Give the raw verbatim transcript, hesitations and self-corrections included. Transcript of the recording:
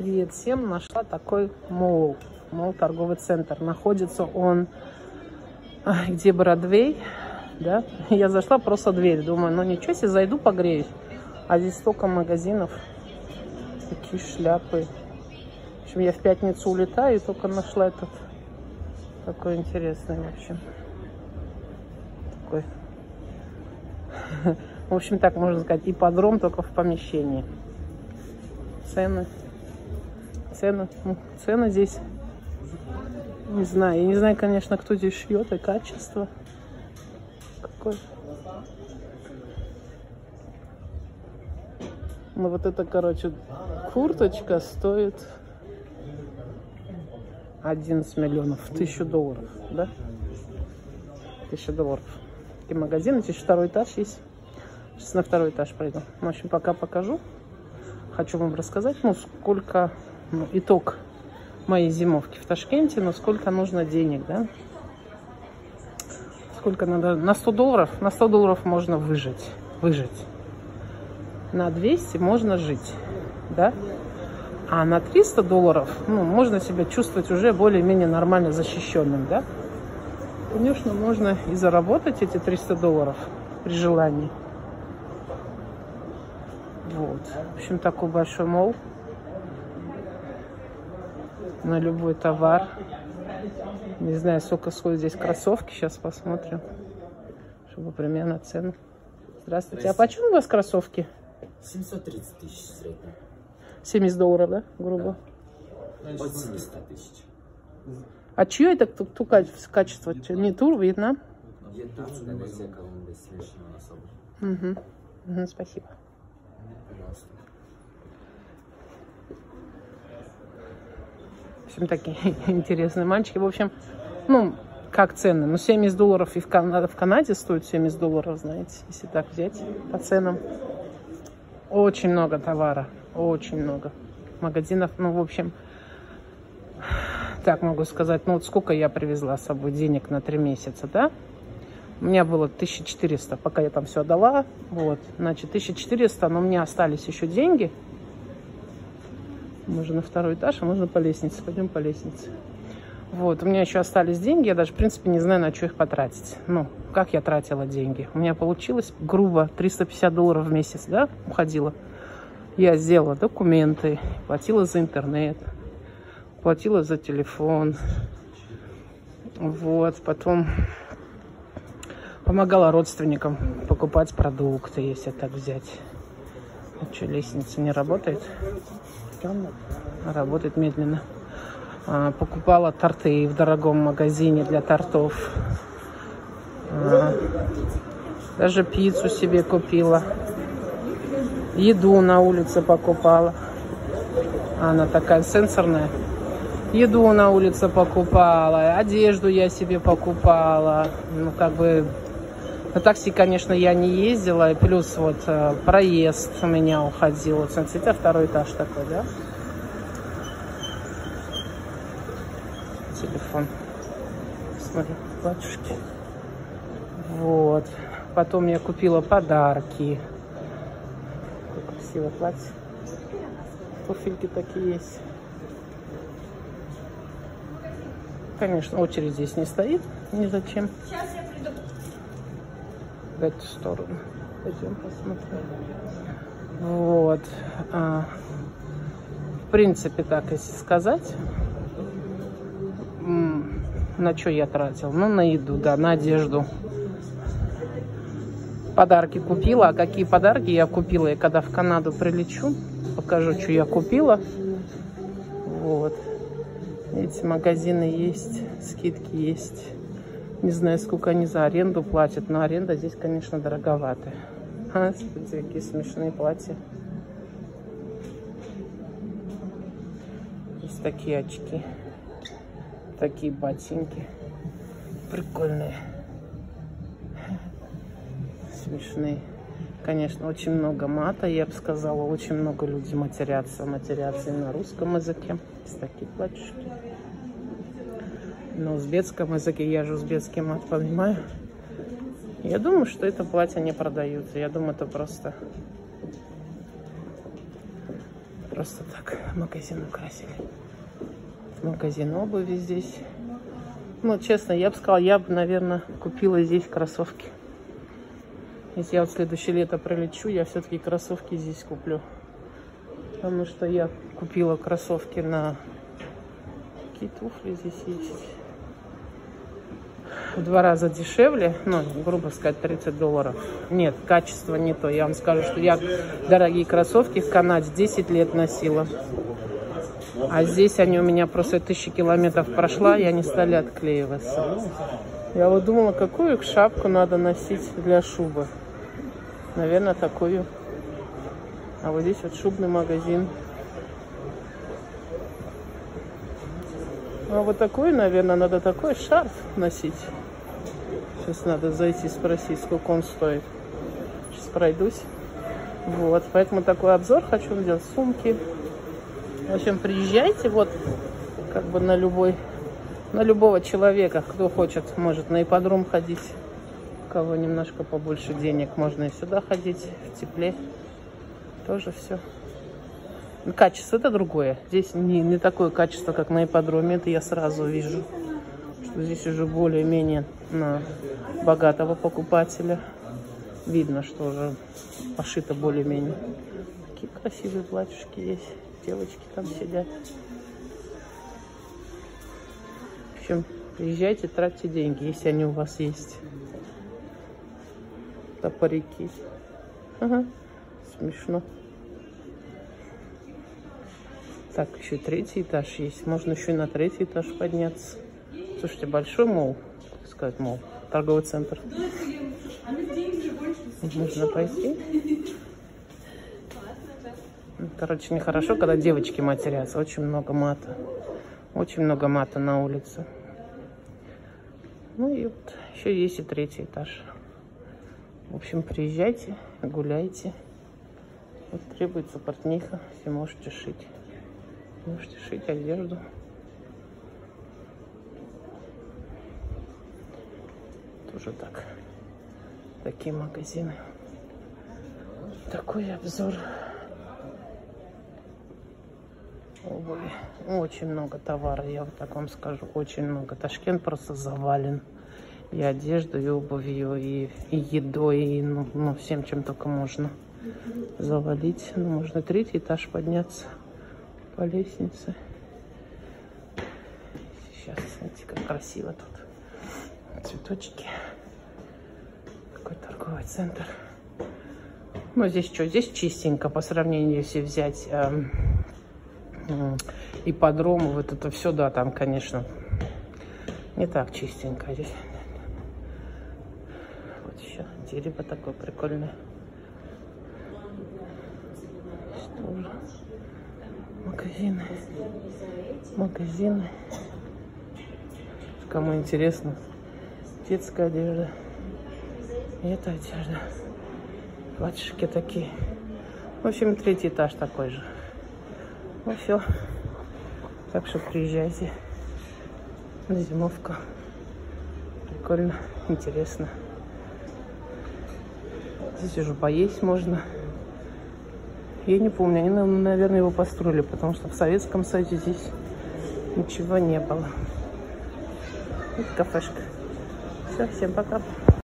Привет всем! Нашла такой молл, молл торговый центр. Находится он где Бродвей, да? Я зашла просто дверь, думаю, ну ничего себе, зайду погреюсь. А здесь столько магазинов, такие шляпы. В общем, я в пятницу улетаю и только нашла этот такой интересный, в общем, такой. В общем, так можно сказать, ипподром только в помещении. Цены. Цены, ну, цены здесь, не знаю, я не знаю, конечно, кто здесь шьет и качество. Какое. Ну вот это, короче, курточка стоит одиннадцать миллионов, тысячу долларов, да? Тысяча долларов. И магазин, здесь второй этаж есть. Сейчас на второй этаж пойду. В общем, пока покажу. Хочу вам рассказать, ну, сколько... Ну, итог моей зимовки в Ташкенте, но сколько нужно денег, да? Сколько надо? На сто долларов? На сто долларов можно выжить. Выжить. На двести можно жить, да? А на триста долларов, ну, можно себя чувствовать уже более-менее нормально защищенным, да? Конечно, можно и заработать эти триста долларов при желании. Вот. В общем, такой большой молл. На любой товар. Не знаю, сколько стоят здесь кроссовки. Сейчас посмотрим, чтобы примерно цену. Здравствуйте. А почему у вас кроссовки? семьсот тридцать тысяч средний. семьдесят долларов, да? Грубо. Да. От семисот тысяч. А чье это кто качество? Не тур, Вьетнам? Вьетнам, Индонезия, Колумбия, смешанные особо. Угу. Угу, спасибо. Пожалуйста. В общем, такие интересные мальчики. В общем, ну, как цены? Ну, семьдесят долларов и в, Кан... в Канаде стоит семьдесят долларов, знаете, если так взять по ценам. Очень много товара, очень много магазинов. Ну, в общем, так могу сказать, ну, вот сколько я привезла с собой денег на три месяца, да? У меня было тысяча четыреста, пока я там все отдала. Вот, значит, тысяча четыреста, но у меня остались еще деньги. Можно на второй этаж, а можно по лестнице. Пойдем по лестнице. Вот, у меня еще остались деньги. Я даже, в принципе, не знаю, на что их потратить. Ну, как я тратила деньги. У меня получилось грубо триста пятьдесят долларов в месяц, да, уходило. Я сделала документы, платила за интернет, платила за телефон. Вот, потом помогала родственникам покупать продукты, если так взять. А что, лестница не работает? Работает медленно. А, покупала торты в дорогом магазине для тортов. А, даже пиццу себе купила. Еду на улице покупала. Она такая сенсорная. Еду на улице покупала. Одежду я себе покупала. Ну, как бы... На такси, конечно, я не ездила, и плюс вот э, проезд у меня уходил. Вот, смотрите, второй этаж такой, да? Телефон. Смотри, батюшки. Вот. Потом я купила подарки. Какое красивое платье. Туфельки такие есть. Конечно, очередь здесь не стоит. Ни зачем. Сейчас я приду. В эту сторону. Пойдем посмотрим. Вот. А, в принципе, так, если сказать, на что я тратил? Ну, на еду, да, на одежду. Подарки купила. А какие подарки я купила? Я когда в Канаду прилечу, покажу, что я купила. Вот. Эти магазины есть, скидки есть. Не знаю, сколько они за аренду платят, но аренда здесь, конечно, дороговатая. А, смотрите, какие смешные платья. Есть такие очки. Такие ботинки. Прикольные. Смешные. Конечно, очень много мата, я бы сказала. Очень много людей матерятся. Матерятся и на русском языке. Есть такие платьишки. На узбекском языке, я же узбекский мат понимаю. Я думаю, что это платье не продаются. Я думаю, это просто Просто так магазин украсили. Магазин обуви здесь. Ну, честно, я бы сказала, я бы, наверное, купила здесь кроссовки. Если я вот в следующее лето прилечу, я все-таки кроссовки здесь куплю. Потому что я купила кроссовки на... Какие туфли здесь есть? В два раза дешевле, ну, грубо сказать, тридцать долларов. Нет, качество не то. Я вам скажу, что я дорогие кроссовки в Канаде десять лет носила. А здесь они у меня просто тысячи километров прошла, и они стали отклеиваться. Я вот думала, какую шапку надо носить для шубы. Наверное, такую. А вот здесь вот шубный магазин. А вот такой, наверное, надо такой шарф носить. Сейчас надо зайти спросить, сколько он стоит. Сейчас пройдусь. Вот, поэтому такой обзор хочу сделать. Сумки. В общем, приезжайте, вот, как бы на любой, на любого человека, кто хочет, может на ипподром ходить. У кого немножко побольше денег, можно и сюда ходить, в тепле. Тоже все. Качество это другое. Здесь не, не такое качество, как на ипподроме. Это я сразу вижу, что здесь уже более-менее на богатого покупателя. Видно, что уже пошито более-менее. Такие красивые платьюшки есть. Девочки там сидят. В общем, приезжайте, тратьте деньги, если они у вас есть. Топорики. Ага, смешно. Так, еще третий этаж есть. Можно еще и на третий этаж подняться. Слушайте, большой мол, так сказать, мол, торговый центр. Можно пойти. Короче, нехорошо, когда девочки матерятся. Очень много мата. Очень много мата на улице. Ну и вот еще есть и третий этаж. В общем, приезжайте, гуляйте. Вот требуется портниха, если можете шить. Можете шить одежду. Тоже так. Такие магазины. Такой обзор обуви. Очень много товара, я вот так вам скажу. Очень много. Ташкент просто завален. И одеждой, и обувью, и, и едой, и ну, ну, всем, чем только можно завалить. Ну, можно третий этаж подняться по лестнице. Сейчас, смотрите, как красиво тут. Цветочки. Какой торговый центр. Ну, здесь что? Здесь чистенько по сравнению, если взять э, э, ипподром, вот это все, да, там, конечно, не так чистенько здесь. Вот еще дерево такое прикольное. Что же? Магазины. Магазины. Кому интересно, детская одежда. И эта одежда. Платьишки такие. В общем, третий этаж такой же. Ну все. Так что приезжайте на зимовку. Прикольно, интересно. Здесь уже поесть можно. Я не помню, они, наверное, его построили, потому что в Советском Союзе здесь ничего не было. Вот кафешка. Все, всем пока.